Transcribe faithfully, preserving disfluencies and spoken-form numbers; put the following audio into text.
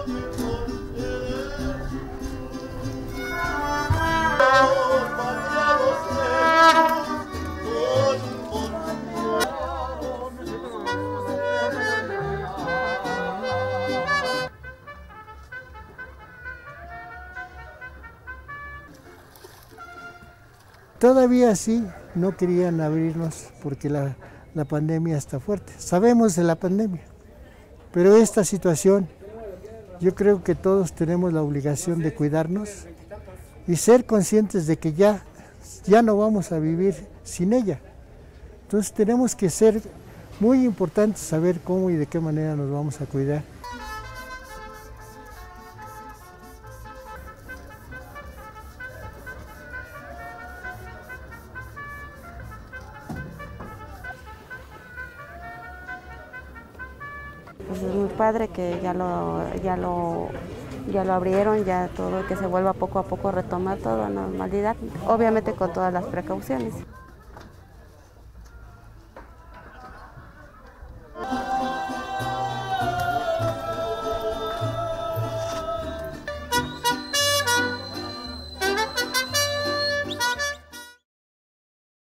Todavía sí, no querían abrirnos porque la, la pandemia está fuerte. Sabemos de la pandemia, pero esta situación, yo creo que todos tenemos la obligación de cuidarnos y ser conscientes de que ya, ya no vamos a vivir sin ella. Entonces tenemos que ser muy importantes, saber cómo y de qué manera nos vamos a cuidar. Pues es muy padre que ya lo, ya lo, ya lo abrieron, ya todo, que se vuelva poco a poco a retomar toda normalidad, obviamente con todas las precauciones.